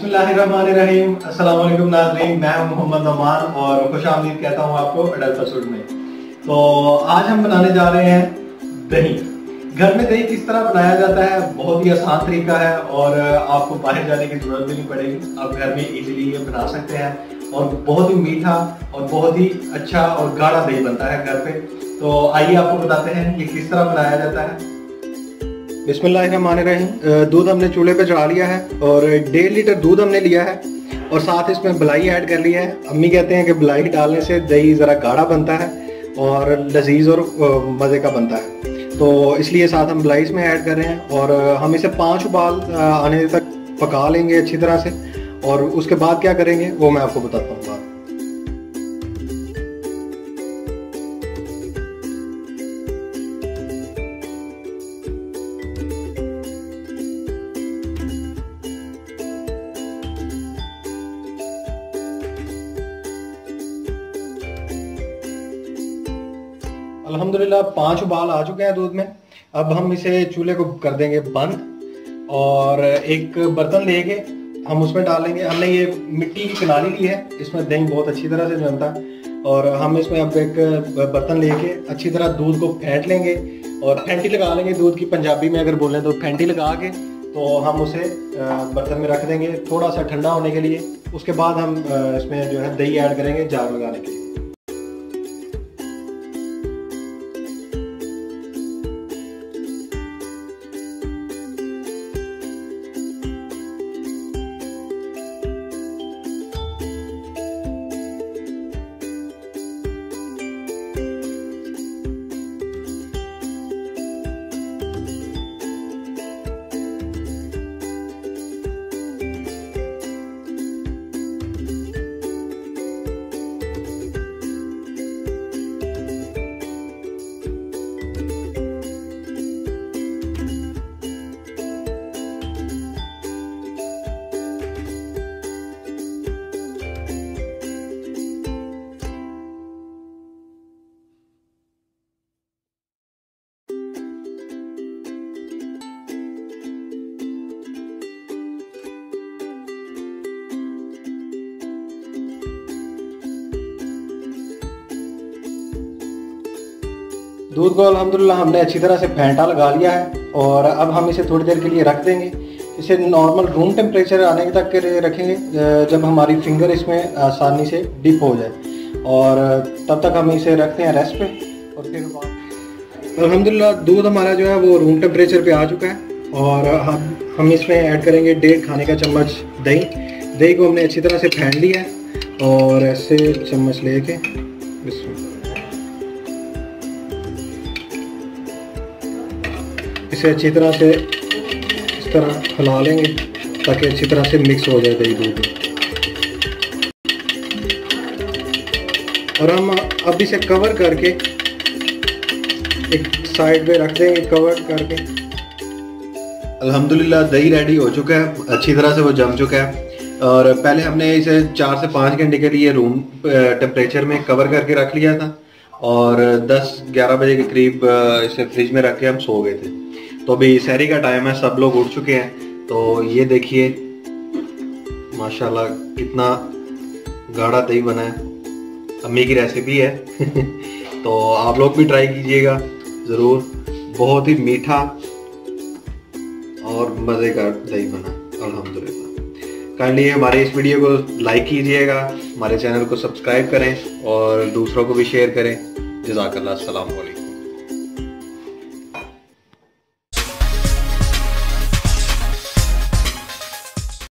बिस्मिल्लाहिर्रहमानिर्रहीम। अस्सलाम वालेकुम नाज़रीन, मैं हूं मोहम्मद नमान और खुशामदीद कहता हूं आपको अडल्ट परसूट में। तो आज हम बनाने जा रहे हैं दही। घर में दही किस तरह बनाया जाता है, बहुत ही आसान तरीका है और आपको बाहर जाने की जरूरत भी नहीं पड़ेगी। आप घर में इजीली ये बना सकते हैं और बहुत ही मीठा और बहुत ही अच्छा और गाढ़ा दही बनता है घर पे। तो आइए आपको बताते हैं कि किस तरह बनाया जाता है। बिस्मिल्लाहिर्रहमानिर्रहीम। दूध हमने चूल्हे पे चढ़ा लिया है और 1.5 लीटर दूध हमने लिया है और साथ इसमें मलाई ऐड कर लिया है। अम्मी कहते हैं कि मलाई डालने से दही ज़रा गाढ़ा बनता है और लजीज और मज़े का बनता है, तो इसलिए साथ हम मलाई इसमें ऐड कर रहे हैं और हम इसे 5 उबाल आने तक पका लेंगे अच्छी तरह से। और उसके बाद क्या करेंगे वो मैं आपको बताता हूँ। अल्हम्दुलिल्लाह 5 उबाल आ चुके हैं दूध में। अब हम इसे चूल्हे को कर देंगे बंद और एक बर्तन लेके हम उसमें डालेंगे। हमने ये मिट्टी की कनाली ली है, इसमें दही बहुत अच्छी तरह से जमता है और हम इसमें अब एक बर्तन लेके अच्छी तरह दूध को फेंट लेंगे और फेंटी लगा लेंगे। दूध की पंजाबी में अगर बोलें तो फेंटी लगा के तो हम उसे बर्तन में रख देंगे थोड़ा सा ठंडा होने के लिए। उसके बाद हम इसमें जो है दही ऐड करेंगे जार लगाने के लिए। दूध को अल्हम्दुलिल्लाह हमने अच्छी तरह से फेंटा लगा लिया है और अब हम इसे थोड़ी देर के लिए रख देंगे। इसे नॉर्मल रूम टेम्परेचर आने तक के लिए रखेंगे जब हमारी फिंगर इसमें आसानी से डिप हो जाए और तब तक हम इसे रखते हैं रेस्ट पे। और फिर अल्हम्दुलिल्लाह दूध हमारा जो है वो रूम टेम्परेचर पे आ चुका है और हम इसमें ऐड करेंगे 1.5 खाने का चम्मच दही। दही को हमने अच्छी तरह से फेंट लिया है और ऐसे चम्मच लेके इसे अच्छी तरह से इस तरह हिला लेंगे ताकि अच्छी तरह से मिक्स हो जाए दही दूध में। और हम अब इसे कवर करके एक साइड पे रख देंगे कवर करके। अल्हम्दुलिल्लाह दही रेडी हो चुका है, अच्छी तरह से वो जम चुका है। और पहले हमने इसे 4 से 5 घंटे के लिए रूम टेम्परेचर में कवर करके रख लिया था और 10-11 बजे के करीब इसे फ्रिज में रख के हम सो गए थे। तो अभी सहरी का टाइम है, सब लोग उठ चुके हैं। तो ये देखिए माशाल्लाह कितना गाढ़ा दही बना है, अम्मी की रेसिपी है तो आप लोग भी ट्राई कीजिएगा ज़रूर। बहुत ही मीठा और मज़े का दही बना अल्हम्दुलिल्लाह। काइंडली हमारे इस वीडियो को लाइक कीजिएगा, हमारे चैनल को सब्सक्राइब करें और दूसरों को भी शेयर करें। जज़ाकल्लाह, अस्सलाम वालेकुम।